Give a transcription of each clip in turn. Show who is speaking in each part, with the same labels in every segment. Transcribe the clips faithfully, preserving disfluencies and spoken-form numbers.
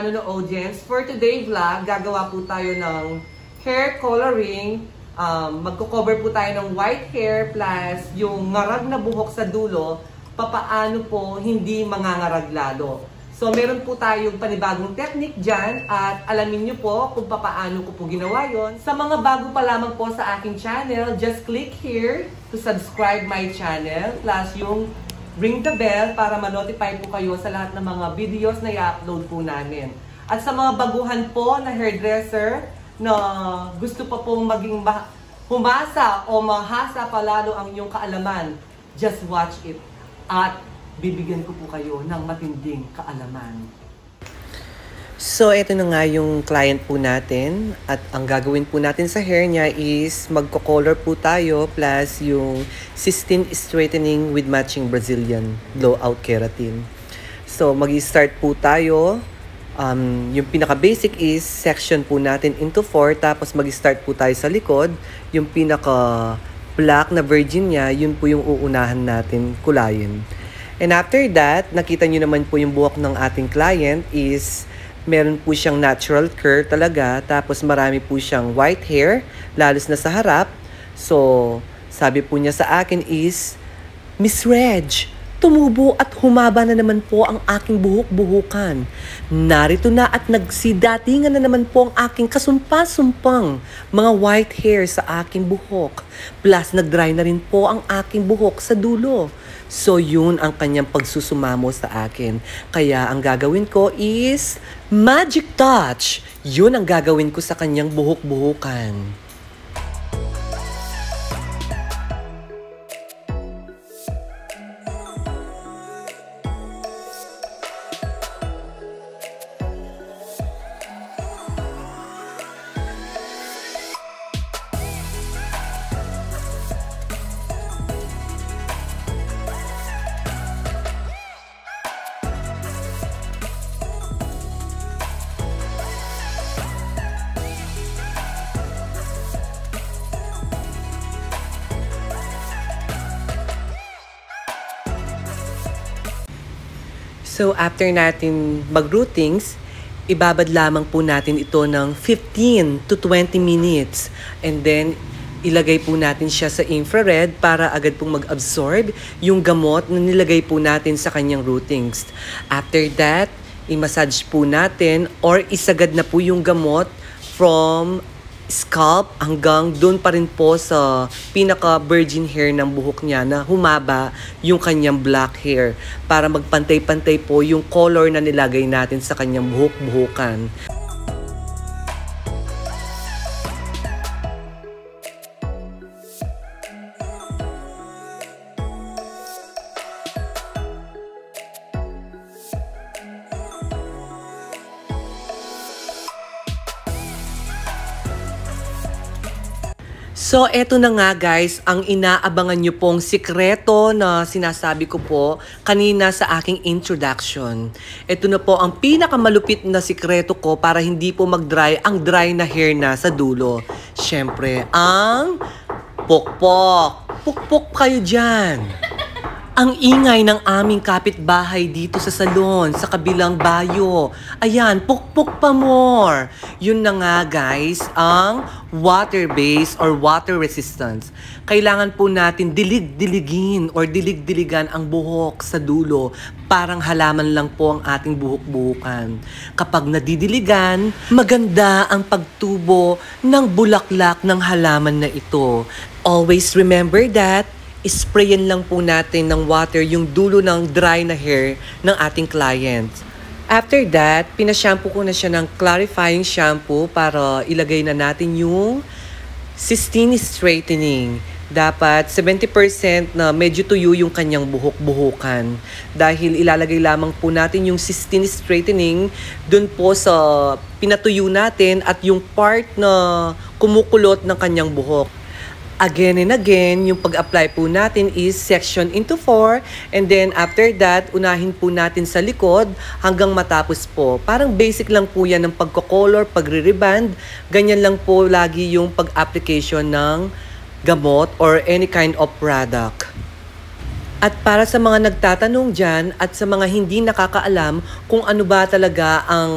Speaker 1: channel ng audience. For today vlog, gagawa po tayo ng hair coloring. Um, Magko-cover po tayo ng white hair plus yung ngarag na buhok sa dulo. Papaano po hindi mangangarag lalo. So meron po tayong panibagong technique dyan at alamin nyo po kung papaano ko po ginawa yon. Sa mga bago pa lamang po sa aking channel, just click here to subscribe my channel plus yung ring the bell para ma-notify po kayo sa lahat ng mga videos na i-upload po namin. At sa mga baguhan po na hairdresser na gusto pa pong maging humasa o mahasa palalo ang inyong kaalaman, just watch it. At bibigyan ko po kayo ng matinding kaalaman.
Speaker 2: So, ito na nga yung client po natin. At ang gagawin po natin sa hair niya is magko-color po tayo plus yung Systane Straightening with Matching Brazilian Blowout Keratin. So, mag-start po tayo. Um, yung pinaka-basic is section po natin into four. Tapos mag-start po tayo sa likod. Yung pinaka-black na virgin niya, yun po yung uunahan natin kulayin. And after that, nakita nyo naman po yung buhok ng ating client is meron po siyang natural curl talaga. Tapos marami po siyang white hair, lalos na sa harap. So, sabi po niya sa akin is, Miss Reg, tumubo at humaba na naman po ang aking buhok-buhukan. Narito na at nagsidatingan na naman po ang aking kasumpa-sumpang mga white hair sa aking buhok. Plus, nag-dry na rin po ang aking buhok sa dulo. So, yun ang kanyang pagsusumamo sa akin. Kaya, ang gagawin ko is magic touch. Yun ang gagawin ko sa kanyang buhok-buhukan. So, after natin mag-routings, ibabad lamang po natin ito ng fifteen to twenty minutes. And then, ilagay po natin siya sa infrared para agad pong mag-absorb yung gamot na nilagay po natin sa kanyang routings. After that, i-massage po natin or isagad na po yung gamot from scalp hanggang doon pa rin po sa pinaka-virgin hair ng buhok niya na humaba yung kanyang black hair para magpantay-pantay po yung color na nilagay natin sa kanyang buhok-buhukan. So, eto na nga guys, ang inaabangan nyo pong sikreto na sinasabi ko po kanina sa aking introduction. Ito na po ang pinakamalupit na sikreto ko para hindi po mag-dry ang dry na hair na sa dulo. Siyempre, ang pukpok. Pukpok kayo dyan. Ang ingay ng aming kapitbahay dito sa salon, sa kabilang bayo. Ayan, pukpok pa more. Yun na nga guys, ang water-based or water resistance. Kailangan po natin dilig-diligin or dilig-diligan ang buhok sa dulo. Parang halaman lang po ang ating buhok-buhukan. Kapag nadidiligan, maganda ang pagtubo ng bulaklak ng halaman na ito. Always remember that sprayan lang po natin ng water yung dulo ng dry na hair ng ating client. After that, pinashampoo ko na siya ng clarifying shampoo para ilagay na natin yung Systane Straightening. Dapat seventy percent na medyo tuyo yung kanyang buhok-buhukan. Dahil ilalagay lamang po natin yung Systane Straightening dun po sa pinatuyo natin at yung part na kumukulot ng kanyang buhok. Again and again, yung pag-apply po natin is section into four. And then after that, unahin po natin sa likod hanggang matapos po. Parang basic lang po yan ng pagko-color, pagre-reband. Ganyan lang po lagi yung pag-application ng gamot or any kind of product. At para sa mga nagtatanong dyan at sa mga hindi nakakaalam kung ano ba talaga ang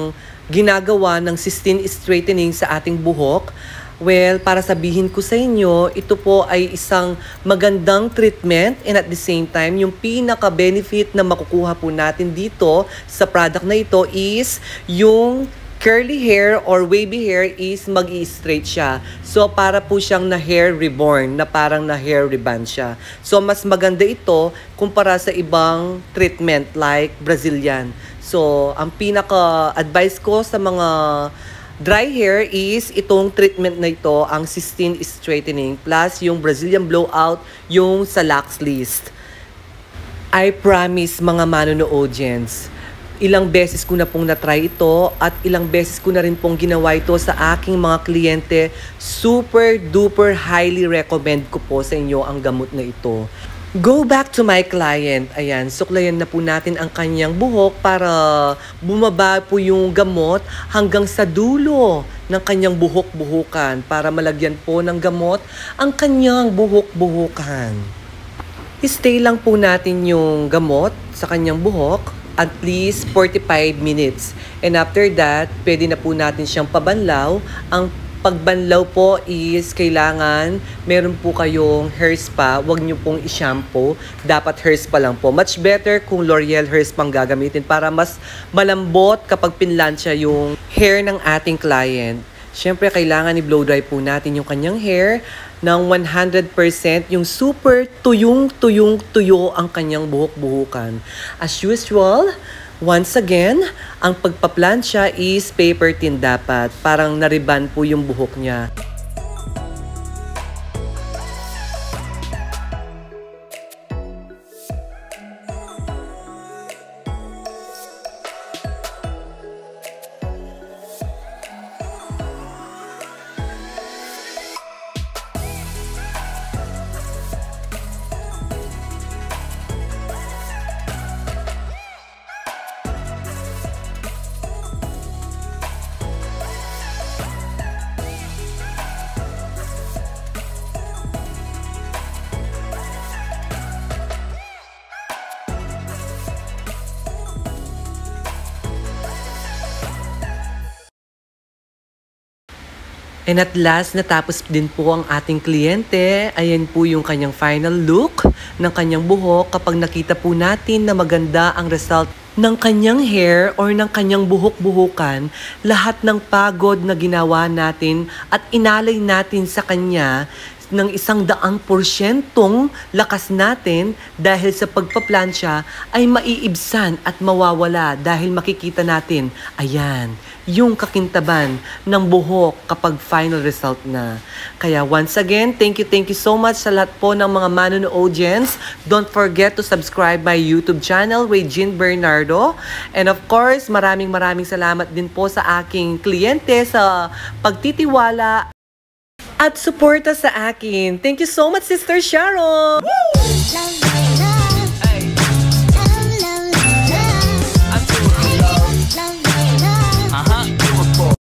Speaker 2: ginagawa ng cysteine straightening sa ating buhok? Well, para sabihin ko sa inyo, ito po ay isang magandang treatment and at the same time, yung pinaka-benefit na makukuha po natin dito sa product na ito is yung curly hair or wavy hair is mag-i-straight siya. So, para po siyang na hair reborn, na parang na hair reband siya. So, mas maganda ito kumpara sa ibang treatment like Brazilian. So, ang pinaka-advice ko sa mga dry hair is itong treatment na ito, ang cysteine straightening plus yung Brazilian blowout, yung sa Lux List. I promise mga manonoodians, ilang beses ko na pong na-try ito at ilang beses ko na rin pong ginawa ito sa aking mga kliyente. Super duper highly recommend ko po sa inyo ang gamot na ito. Go back to my client. Ayan, suklayan na po natin ang kanyang buhok para bumaba po yung gamot hanggang sa dulo ng kanyang buhok-buhukan para malagyan po ng gamot ang kanyang buhok-buhukan. Stay lang po natin yung gamot sa kanyang buhok at least forty-five minutes. And after that, pwede na po natin siyang pabanlaw. Ang pagbanlaw po is kailangan meron po kayong hair spa, wag nyo pong i-shampoo, dapat hair spa lang po. Much better kung L'Oreal hair spa ang gagamitin para mas malambot kapag pinlansya yung hair ng ating client. Siyempre, kailangan i-blow dry po natin yung kanyang hair ng one hundred percent, yung super tuyong-tuyong-tuyo ang kanyang buhok-buhukan. As usual, once again, ang pagpaplansya is paper thin dapat. Parang nariban po yung buhok niya. And at last, natapos din po ang ating kliyente. Ayan po yung kanyang final look ng kanyang buhok kapag nakita po natin na maganda ang result ng kanyang hair or ng kanyang buhok-buhukan. Lahat ng pagod na ginawa natin at inalay natin sa kanya ng isang daang porsyentong lakas natin dahil sa pagpaplansya ay maiibsan at mawawala dahil makikita natin, ayan, yung kakintaban ng buhok kapag final result na. Kaya once again, thank you, thank you so much sa lahat po ng mga manonoodians. Don't forget to subscribe my YouTube channel, Regine Bernardo. And of course, maraming maraming salamat din po sa aking kliyente sa pagtitiwala at suporta sa akin. Thank you so much, Sister Sharon! Woo!